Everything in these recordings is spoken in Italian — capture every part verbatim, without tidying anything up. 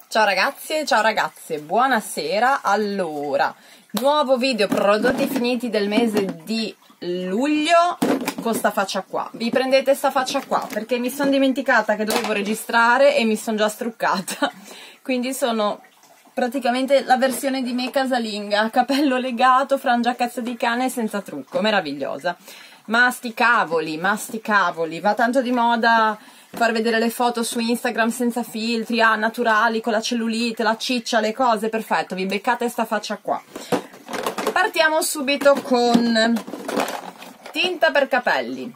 Ciao ragazzi e ciao ragazze, buonasera. Allora, nuovo video prodotti finiti del mese di luglio con sta faccia qua. Vi prendete sta faccia qua perché mi sono dimenticata che dovevo registrare e mi sono già struccata. Quindi sono praticamente la versione di me casalinga, capello legato, frangia a cazzo di cane senza trucco, meravigliosa. Ma sti cavoli, ma sti cavoli, va tanto di moda far vedere le foto su Instagram senza filtri, ah, naturali, con la cellulite, la ciccia, le cose, perfetto, vi beccate sta faccia qua. Partiamo subito con tinta per capelli.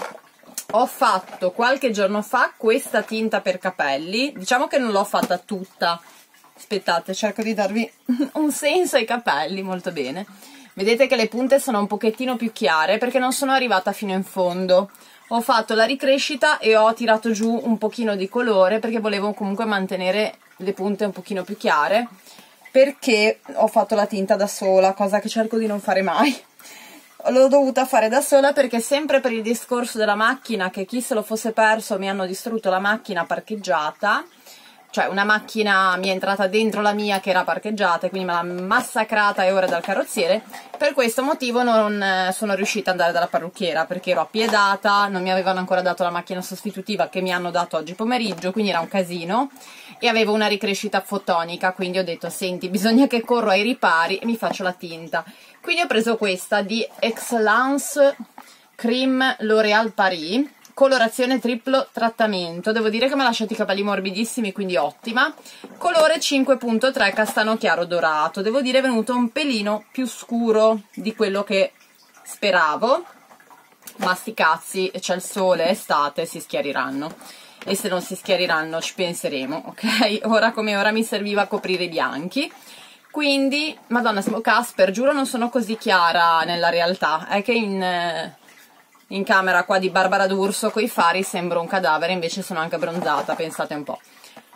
Ho fatto qualche giorno fa questa tinta per capelli, diciamo che non l'ho fatta tutta, aspettate, cerco di darvi un senso ai capelli, molto bene. Vedete che le punte sono un pochettino più chiare perché non sono arrivata fino in fondo. Ho fatto la ricrescita e ho tirato giù un pochino di colore perché volevo comunque mantenere le punte un pochino più chiare, perché ho fatto la tinta da sola, cosa che cerco di non fare mai. L'ho dovuta fare da sola perché sempre per il discorso della macchina, che chi se lo fosse perso mi hanno distrutto la macchina parcheggiata, cioè una macchina mi è entrata dentro la mia che era parcheggiata e quindi me l'ha massacrata e ora dal carrozziere. Per questo motivo non sono riuscita ad andare dalla parrucchiera perché ero appiedata, non mi avevano ancora dato la macchina sostitutiva che mi hanno dato oggi pomeriggio, quindi era un casino e avevo una ricrescita fotonica, quindi ho detto senti, bisogna che corro ai ripari e mi faccio la tinta. Quindi ho preso questa di Excellence Cream L'Oréal Paris, colorazione triplo trattamento. Devo dire che mi ha lasciato i capelli morbidissimi, quindi ottima. Colore cinque punto tre castano chiaro dorato. Devo dire è venuto un pelino più scuro di quello che speravo, ma sti cazzi, c'è il sole, è estate, si schiariranno. E se non si schiariranno ci penseremo, ok? Ora come ora mi serviva a coprire i bianchi. Quindi, madonna, siamo Casper, giuro non sono così chiara nella realtà. È che in... in camera qua di Barbara D'Urso coi fari sembro un cadavere, invece sono anche bronzata, pensate un po'.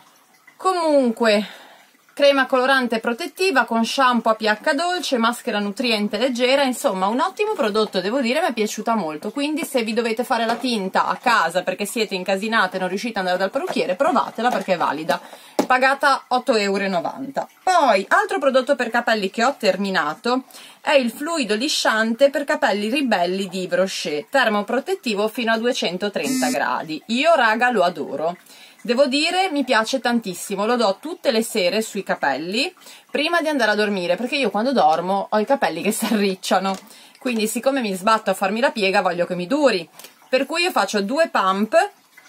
Comunque, crema colorante protettiva con shampoo a pH dolce, maschera nutriente leggera, insomma un ottimo prodotto, devo dire, mi è piaciuta molto. Quindi se vi dovete fare la tinta a casa perché siete incasinate e non riuscite ad andare dal parrucchiere, provatela perché è valida. Pagata otto e novanta euro. Poi, altro prodotto per capelli che ho terminato è il fluido lisciante per capelli ribelli di Yves Rocher, termoprotettivo fino a duecentotrenta gradi. Io, raga, lo adoro. Devo dire, mi piace tantissimo, lo do tutte le sere sui capelli prima di andare a dormire, perché io quando dormo ho i capelli che si arricciano, quindi siccome mi sbatto a farmi la piega voglio che mi duri, per cui io faccio due pump,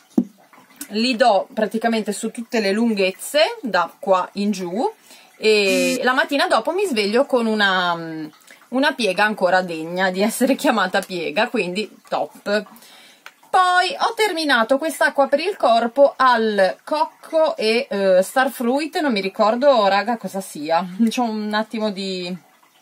li do praticamente su tutte le lunghezze, da qua in giù, e la mattina dopo mi sveglio con una, una piega ancora degna di essere chiamata piega, quindi top. Poi ho terminato quest'acqua per il corpo al cocco e uh, starfruit, non mi ricordo raga cosa sia, c'ho un attimo di,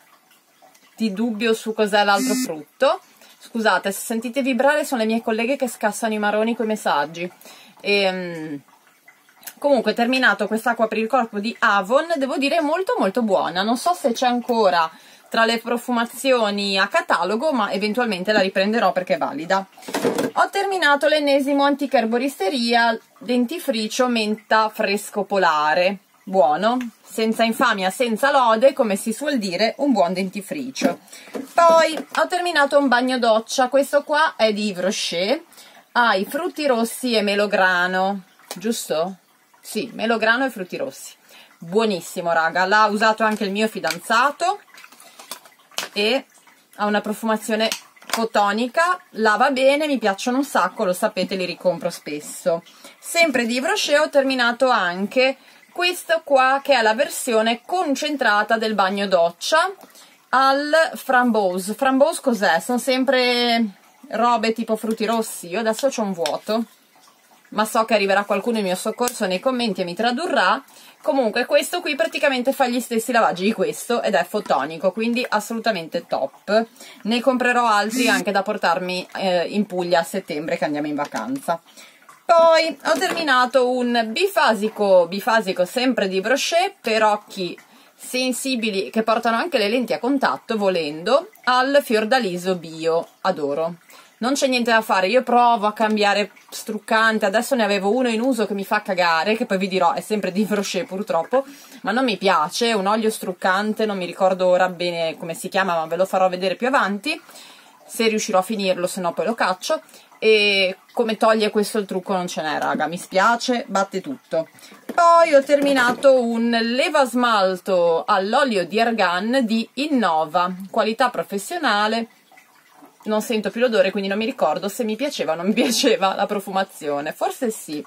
di dubbio su cos'è l'altro frutto, scusate se sentite vibrare sono le mie colleghe che scassano i maroni coi messaggi. E, um, comunque terminato quest'acqua per il corpo di Avon, devo dire molto molto buona, non so se c'è ancora tra le profumazioni a catalogo, ma eventualmente la riprenderò perché è valida. Ho terminato l'ennesimo antica erboristeria dentifricio menta fresco polare, buono, senza infamia, senza lode, come si suol dire, un buon dentifricio. Poi ho terminato un bagno doccia, questo qua è di Yves Rocher, ha i frutti rossi e melograno, giusto? Sì, melograno e frutti rossi, buonissimo raga, l'ha usato anche il mio fidanzato e ha una profumazione fotonica, lava bene, mi piacciono un sacco, lo sapete, li ricompro spesso. Sempre di Yves Rocher ho terminato anche questo qua che è la versione concentrata del bagno doccia al framboise. Framboise cos'è? Sono sempre robe tipo frutti rossi, io adesso c'ho un vuoto, ma so che arriverà qualcuno in mio soccorso nei commenti e mi tradurrà. Comunque questo qui praticamente fa gli stessi lavaggi di questo ed è fotonico, quindi assolutamente top. Ne comprerò altri anche da portarmi eh, in Puglia a settembre che andiamo in vacanza. Poi ho terminato un bifasico, bifasico sempre di Yves Rocher per occhi sensibili che portano anche le lenti a contatto volendo, al fiordaliso bio, adoro. non c'è niente da fare, io provo a cambiare struccante, adesso ne avevo uno in uso che mi fa cagare, che poi vi dirò è sempre di Yves Rocher purtroppo, ma non mi piace, è un olio struccante, non mi ricordo ora bene come si chiama, ma ve lo farò vedere più avanti, se riuscirò a finirlo, se no poi lo caccio. E come toglie questo il trucco non ce n'è, raga, mi spiace, batte tutto. Poi ho terminato un levasmalto all'olio di argan di Innova, qualità professionale, non sento più l'odore, quindi non mi ricordo se mi piaceva o non mi piaceva la profumazione, forse sì,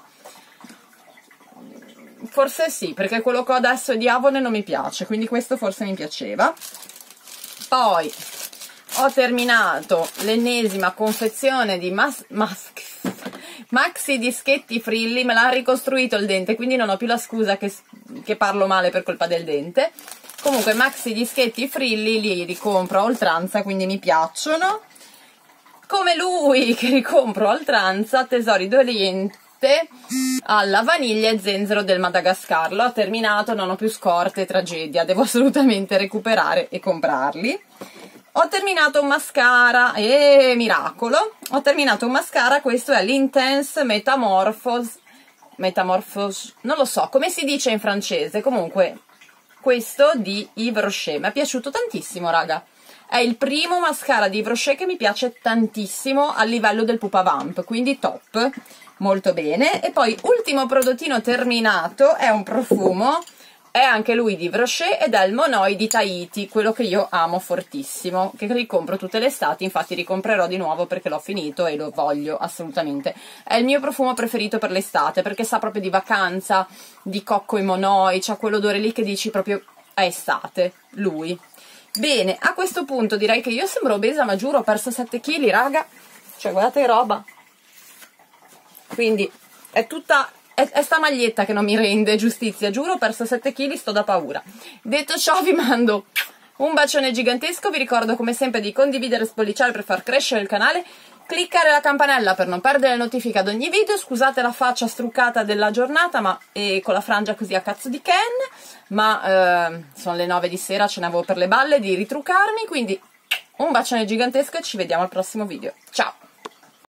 forse sì, perché quello che ho adesso è di Avon e non mi piace, quindi questo forse mi piaceva. Poi ho terminato l'ennesima confezione di mas mas maxi dischetti Frilli, me l'ha ricostruito il dente, quindi non ho più la scusa che, che parlo male per colpa del dente. Comunque maxi dischetti Frilli li ricompro a oltranza, quindi mi piacciono. Come lui che ricompro a oltranza, Tesori d'Oriente alla vaniglia e zenzero del Madagascar. L'ho terminato, non ho più scorte, tragedia, devo assolutamente recuperare e comprarli. Ho terminato un mascara, e eh, miracolo, ho terminato un mascara, questo è l'Intense Metamorphose, Metamorphose, non lo so, come si dice in francese, comunque questo di Yves Rocher, mi è piaciuto tantissimo, raga, è il primo mascara di Yves Rocher che mi piace tantissimo a livello del Pupa Vamp, quindi top, molto bene. E poi ultimo prodottino terminato è un profumo, è anche lui di Yves Rocher ed è il Monoi di Tahiti, quello che io amo fortissimo, che ricompro tutte le estati, infatti ricomprerò di nuovo perché l'ho finito e lo voglio assolutamente. È il mio profumo preferito per l'estate, perché sa proprio di vacanza, di cocco e Monoi, c'ha quell'odore lì che dici proprio è estate, lui. Bene, a questo punto direi che io sembro obesa, ma giuro ho perso sette chili, raga, cioè guardate che roba. Quindi è tutta... è sta maglietta che non mi rende giustizia, giuro, ho perso sette chili, sto da paura. Detto ciò vi mando un bacione gigantesco, vi ricordo come sempre di condividere e spolliciare per far crescere il canale, cliccare la campanella per non perdere le notifiche ad ogni video, scusate la faccia struccata della giornata, ma e con la frangia così a cazzo di Ken, ma eh, sono le nove di sera, ce ne avevo per le balle di ritruccarmi, quindi un bacione gigantesco e ci vediamo al prossimo video. Ciao!